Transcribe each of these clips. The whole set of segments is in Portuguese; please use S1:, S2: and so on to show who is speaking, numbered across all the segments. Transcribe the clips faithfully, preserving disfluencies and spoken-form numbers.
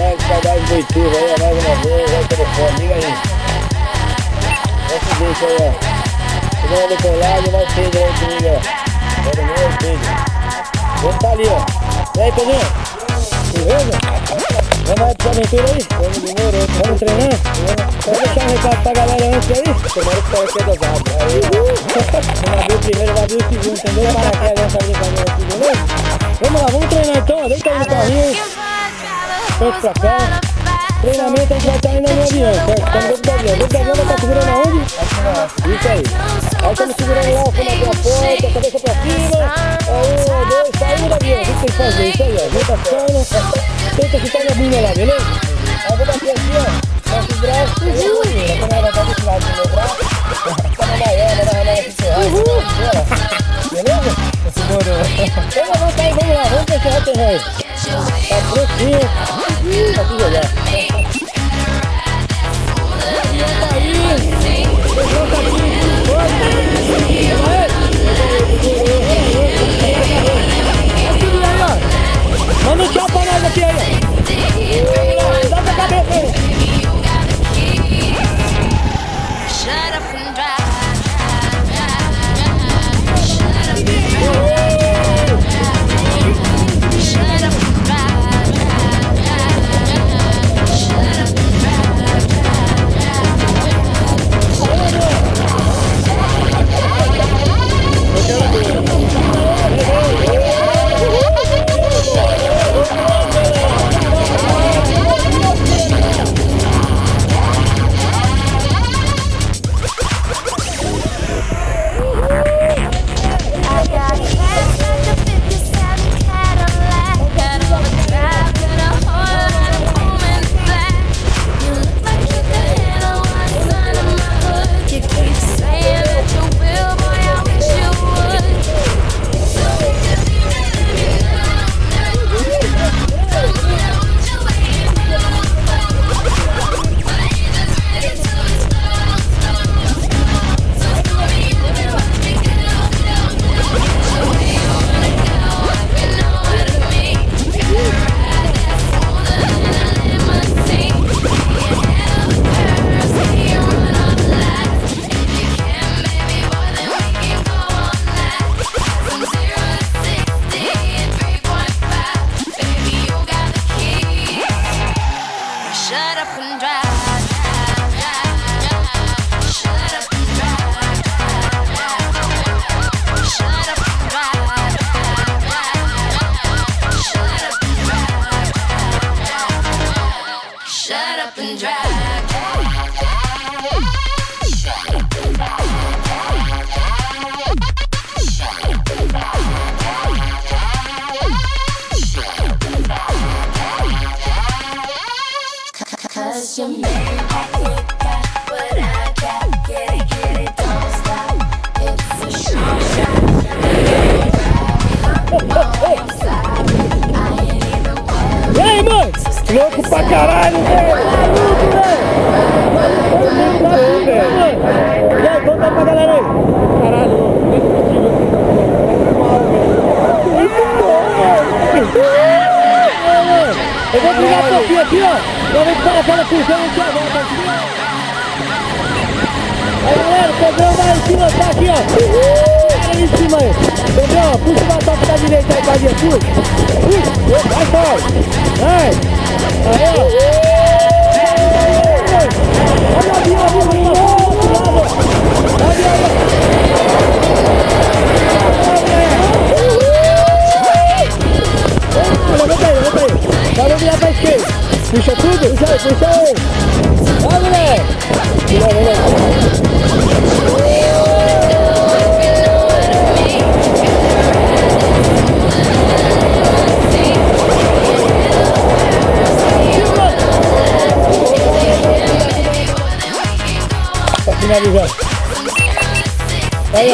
S1: Alex, saudade do Boituva aí, mais uma vez, aí o telefone, liga aí. É o seguinte aí, ó. Chegando ali por lá, e vai o Pedro aí comigo, ó. Todo mundo, Pedro. Ele tá ali, ó. E aí, Pedrinho? Beleza? Vamos lá pra aventura aí? Vamos demorou. Vamos treinar? Pode deixar um recado pra galera antes aí? Tomara que pareça dosado. Aí, vamos abrir o primeiro, vai abrir o segundo, entendeu? Paraquedas nessa brincadeira aqui, beleza? Vamos lá, vamos treinar então. Deita aí no carrinho. Frente pra cá. Treinamento a gente vai estar ainda no avião, certo? Estamos dentro do avião. Dentro do avião vai estar segurando aonde? Isso aí. Aí estamos segurando lá, o fundo aqui na porta, cabeça pra cima. É um, dois, saindo do avião. O que tem que fazer? Isso aí, ó. Junta as pernas. Tenta ficar na bunda lá, beleza? Aí vou bater aqui, ó. Fecha os braços. Uhul. A câmera vai estar desse lado do meu braço. Tá na baiana, na ramela aqui ferrada. Uhul. Beleza? Segurou. Então vamos aí, vamos lá. Vamos pra esse rock and roll. Tá fresquinho. Tá tudo jogar. Tá aí. Levanta aqui. Manda um tchau pra nós aqui aí, ó. Dá pra cabeça aí. Louco pra caralho, velho! Maluco, velho! E aí, conta pra galera aí! Caralho, muito motivo eu vou brigar um pouquinho aqui, ó! Pra ver se o cara fala com o João aqui agora, tá? Aí, galera, o Pedrão vai em cima, tá aqui, ó! Olha em cima aí! Pedrão, puxa o batom da direita aí, Padinha, puxa! Puxa! Vai forte! Vai! Aí, ó! Olha o avião, avião, avião! Olha, olha! Levanta aí, levanta aí! Vai virar pra esquerda! Puxa tudo? Puxa aí, puxa aí! Vai, moleque! Vai, moleque! Finalizando. Aí,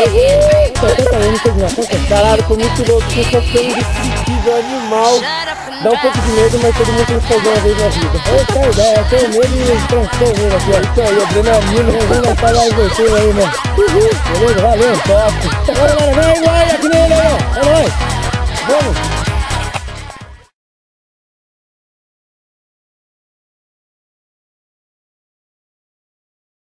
S1: ó. Caralho, foi muito louco. Você só foi um descritivo animal. Dá um pouco de medo, mas todo mundo tem que fazer uma vez na vida. Essa é a ideia. Eu tenho medo e transformo aqui, ó. Isso aí, adrenalina. Vamos lá falar em você aí, mano. Beleza? Valeu, top. Bora, galera. Vem aí, vai aqui nele aí, ó. É nóis. Vamos.